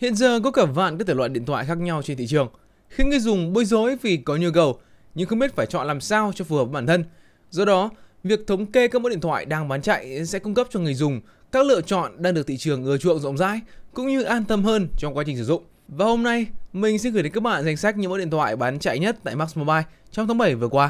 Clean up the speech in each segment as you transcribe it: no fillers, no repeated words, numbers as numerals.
Hiện giờ có cả vạn các thể loại điện thoại khác nhau trên thị trường, khiến người dùng bối rối vì có nhu cầu nhưng không biết phải chọn làm sao cho phù hợp với bản thân. Do đó, việc thống kê các mẫu điện thoại đang bán chạy sẽ cung cấp cho người dùng các lựa chọn đang được thị trường ưa chuộng rộng rãi cũng như an tâm hơn trong quá trình sử dụng. Và hôm nay, mình sẽ gửi đến các bạn danh sách những mẫu điện thoại bán chạy nhất tại Max Mobile trong tháng 7 vừa qua.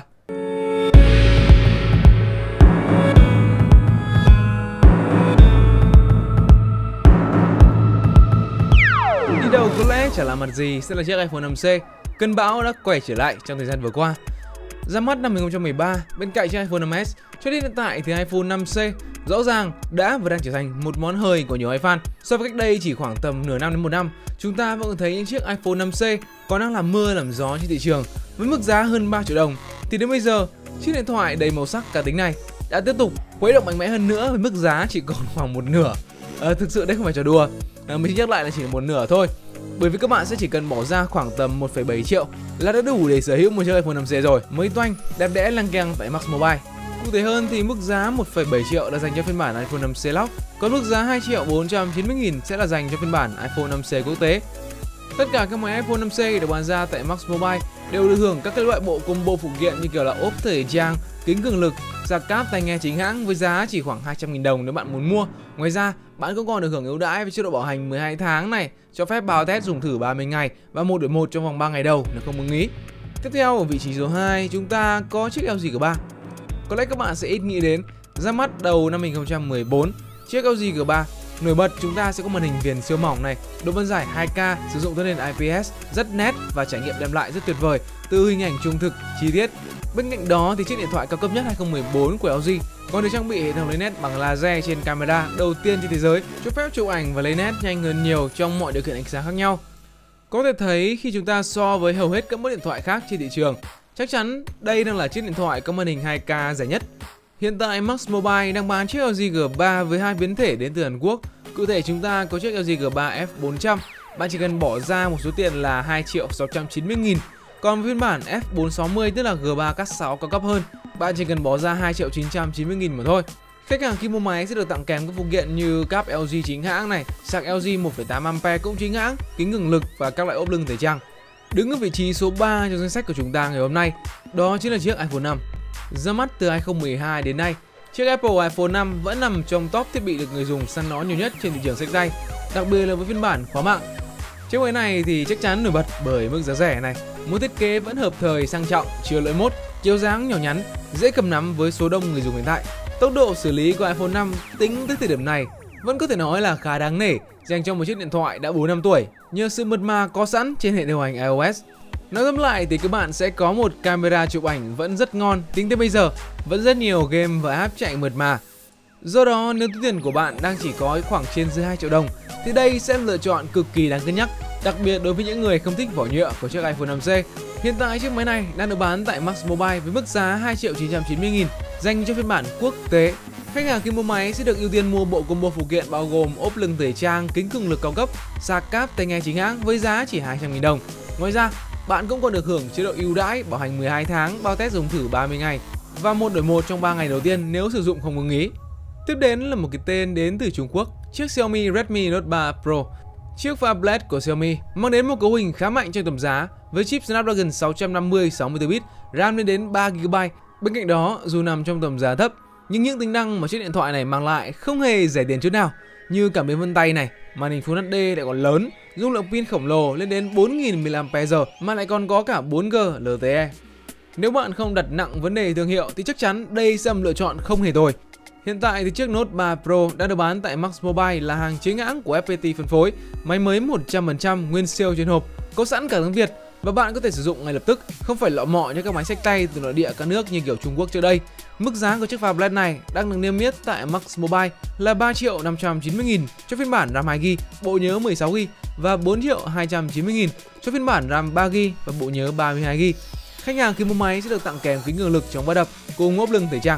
Đi đầu có lẽ chả là mặt gì sẽ là chiếc iPhone 5C. Cơn bão đã quay trở lại trong thời gian vừa qua. Ra mắt năm 2013 bên cạnh chiếc iPhone 5s, cho đến hiện tại thì iPhone 5C rõ ràng đã và đang trở thành một món hời của nhiều iPhone. So với cách đây chỉ khoảng tầm nửa năm đến một năm, chúng ta vẫn thấy những chiếc iPhone 5C còn đang làm mưa làm gió trên thị trường với mức giá hơn 3 triệu đồng. Thì đến bây giờ, chiếc điện thoại đầy màu sắc cá tính này đã tiếp tục khuấy động mạnh mẽ hơn nữa với mức giá chỉ còn khoảng một nửa. Thực sự đây không phải trò đùa, mình xin nhắc lại là chỉ một nửa thôi. Bởi vì các bạn sẽ chỉ cần bỏ ra khoảng tầm 1,7 triệu là đã đủ để sở hữu một chiếc iPhone 5C rồi, mới toanh, đẹp đẽ lăng keng tại Max Mobile. Cụ thể hơn thì mức giá 1,7 triệu là dành cho phiên bản iPhone 5C Lock, còn mức giá 2.490.000 sẽ là dành cho phiên bản iPhone 5C quốc tế. Tất cả các máy iPhone 5C được bán ra tại Max Mobile đều được hưởng các loại bộ combo phụ kiện như kiểu là ốp thời trang, kính cường lực, sạc cáp tai nghe chính hãng với giá chỉ khoảng 200.000 đồng nếu bạn muốn mua. Ngoài ra, bạn cũng còn được hưởng ưu đãi với chế độ bảo hành 12 tháng này, cho phép bao test dùng thử 30 ngày và 1 đổi 1 trong vòng 3 ngày đầu nếu không ưng ý. Tiếp theo ở vị trí số 2, chúng ta có chiếc LG G3. Có lẽ các bạn sẽ ít nghĩ đến, ra mắt đầu năm 2014, chiếc LG G3 nổi bật chúng ta sẽ có màn hình viền siêu mỏng này, độ phân giải 2K, sử dụng thân nền IPS rất nét và trải nghiệm đem lại rất tuyệt vời từ hình ảnh trung thực, chi tiết. Bên cạnh đó thì chiếc điện thoại cao cấp nhất 2014 của LG còn được trang bị hệ thống lấy nét bằng laser trên camera đầu tiên trên thế giới, cho phép chụp ảnh và lấy nét nhanh hơn nhiều trong mọi điều kiện ánh sáng khác nhau. Có thể thấy khi chúng ta so với hầu hết các mẫu điện thoại khác trên thị trường, chắc chắn đây đang là chiếc điện thoại có màn hình 2K rẻ nhất. Hiện tại Max Mobile đang bán chiếc LG G3 với hai biến thể đến từ Hàn Quốc. Cụ thể chúng ta có chiếc LG G3 F400, bạn chỉ cần bỏ ra một số tiền là 2.690.000. Còn với phiên bản F460 tức là G3 Cat 6 cao cấp hơn, bạn chỉ cần bỏ ra 2.990.000 mà thôi. Khách hàng khi mua máy sẽ được tặng kèm các phụ kiện như cáp LG chính hãng này, sạc LG 1,8A cũng chính hãng, kính cường lực và các loại ốp lưng thời trang. Đứng ở vị trí số 3 trong danh sách của chúng ta ngày hôm nay, đó chính là chiếc iPhone 5. Ra mắt từ 2012 đến nay, chiếc Apple iPhone 5 vẫn nằm trong top thiết bị được người dùng săn đón nhiều nhất trên thị trường xách tay, đặc biệt là với phiên bản khóa mạng. Chiếc máy này thì chắc chắn nổi bật bởi mức giá rẻ này, một thiết kế vẫn hợp thời sang trọng, chưa lỗi mốt, chiều dáng nhỏ nhắn, dễ cầm nắm với số đông người dùng hiện tại. Tốc độ xử lý của iPhone 5 tính tới thời điểm này vẫn có thể nói là khá đáng nể dành cho một chiếc điện thoại đã 4 năm tuổi, nhờ sự mượt mà có sẵn trên hệ điều hành iOS. Nói tóm lại thì các bạn sẽ có một camera chụp ảnh vẫn rất ngon, tính tới bây giờ vẫn rất nhiều game và app chạy mượt mà. Do đó nếu túi tiền của bạn đang chỉ có khoảng trên dưới 2 triệu đồng thì đây sẽ là lựa chọn cực kỳ đáng cân nhắc, đặc biệt đối với những người không thích vỏ nhựa của chiếc iPhone 5C. Hiện tại chiếc máy này đang được bán tại Max Mobile với mức giá 2.990.000 dành cho phiên bản quốc tế. Khách hàng khi mua máy sẽ được ưu tiên mua bộ combo phụ kiện bao gồm ốp lưng thời trang, kính cường lực cao cấp, sạc cáp tai nghe chính hãng với giá chỉ 200.000 đồng. Ngoài ra, bạn cũng còn được hưởng chế độ ưu đãi bảo hành 12 tháng, bao test dùng thử 30 ngày và 1 đổi 1 trong 3 ngày đầu tiên nếu sử dụng không ưng ý. Tiếp đến là một cái tên đến từ Trung Quốc, chiếc Xiaomi Redmi Note 3 Pro. Chiếc phablet của Xiaomi mang đến một cấu hình khá mạnh trong tầm giá với chip Snapdragon 650 64bit, RAM lên đến 3GB. Bên cạnh đó, dù nằm trong tầm giá thấp, nhưng những tính năng mà chiếc điện thoại này mang lại không hề rẻ tiền chút nào, như cảm biến vân tay này, màn hình Full HD lại còn lớn, dung lượng pin khổng lồ lên đến 4000 mAh mà lại còn có cả 4G LTE. Nếu bạn không đặt nặng vấn đề thương hiệu thì chắc chắn đây sẽ là một lựa chọn không hề tồi. Hiện tại thì chiếc Note 3 Pro đã được bán tại Max Mobile là hàng chính hãng của FPT phân phối, máy mới 100% nguyên siêu trên hộp, có sẵn cả tiếng Việt và bạn có thể sử dụng ngay lập tức, không phải lọ mọ như các máy xách tay từ nội địa các nước như kiểu Trung Quốc trước đây. Mức giá của chiếc phablet này đang được niêm yết tại Max Mobile là 3.590.000 cho phiên bản RAM 2GB, bộ nhớ 16GB và 4.290.000 cho phiên bản RAM 3GB và bộ nhớ 32GB. Khách hàng khi mua máy sẽ được tặng kèm kính cường lực chống va đập cùng ốp lưng thời trang.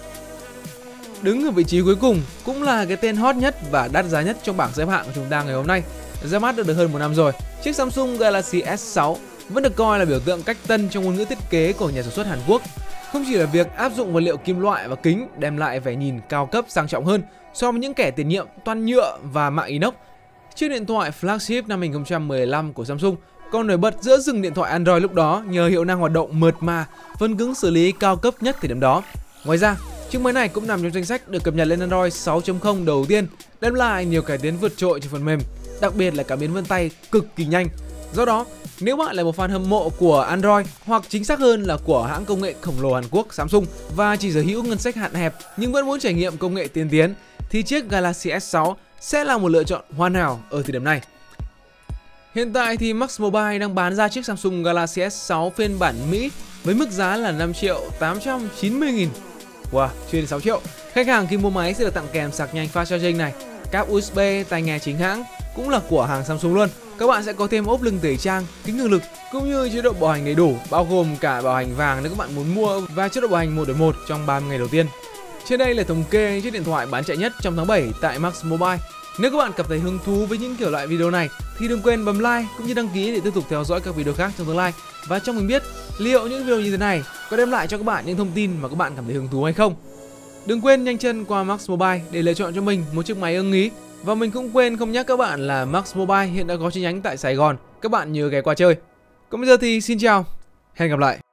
Đứng ở vị trí cuối cùng cũng là cái tên hot nhất và đắt giá nhất trong bảng xếp hạng của chúng ta ngày hôm nay. Ra mắt được hơn 1 năm rồi, chiếc Samsung Galaxy S6 vẫn được coi là biểu tượng cách tân trong ngôn ngữ thiết kế của nhà sản xuất Hàn Quốc. Không chỉ là việc áp dụng vật liệu kim loại và kính đem lại vẻ nhìn cao cấp sang trọng hơn so với những kẻ tiền nhiệm toàn nhựa và mạ inox. chiếc điện thoại flagship năm 2015 của Samsung còn nổi bật giữa rừng điện thoại Android lúc đó nhờ hiệu năng hoạt động mượt mà, phần cứng xử lý cao cấp nhất thời điểm đó. Ngoài ra, chiếc máy này cũng nằm trong danh sách được cập nhật lên Android 6.0 đầu tiên, đem lại nhiều cải tiến vượt trội trên phần mềm, đặc biệt là cảm biến vân tay cực kỳ nhanh. Do đó, nếu bạn là một fan hâm mộ của Android hoặc chính xác hơn là của hãng công nghệ khổng lồ Hàn Quốc Samsung và chỉ sở hữu ngân sách hạn hẹp nhưng vẫn muốn trải nghiệm công nghệ tiên tiến thì chiếc Galaxy S6 sẽ là một lựa chọn hoàn hảo ở thời điểm này. Hiện tại thì Max Mobile đang bán ra chiếc Samsung Galaxy S6 phiên bản Mỹ với mức giá là 5.890.000. Wow, chưa đến 6 triệu. Khách hàng khi mua máy sẽ được tặng kèm sạc nhanh fast charging này, cáp USB, tai nghe chính hãng cũng là của hàng Samsung luôn. Các bạn sẽ có thêm ốp lưng tẩy trang, kính cường lực cũng như chế độ bảo hành đầy đủ, bao gồm cả bảo hành vàng nếu các bạn muốn mua và chế độ bảo hành 1 đổi 1 trong 30 ngày đầu tiên. Trên đây là thống kê những chiếc điện thoại bán chạy nhất trong tháng 7 tại Max Mobile. Nếu các bạn cảm thấy hứng thú với những kiểu loại video này thì đừng quên bấm like cũng như đăng ký để tiếp tục theo dõi các video khác trong tương lai. Và cho mình biết liệu những video như thế này có đem lại cho các bạn những thông tin mà các bạn cảm thấy hứng thú hay không. Đừng quên nhanh chân qua Max Mobile để lựa chọn cho mình một chiếc máy ưng ý. Và mình cũng quên không nhắc các bạn là Max Mobile hiện đã có chi nhánh tại Sài Gòn. Các bạn nhớ ghé qua chơi. Còn bây giờ thì xin chào, hẹn gặp lại.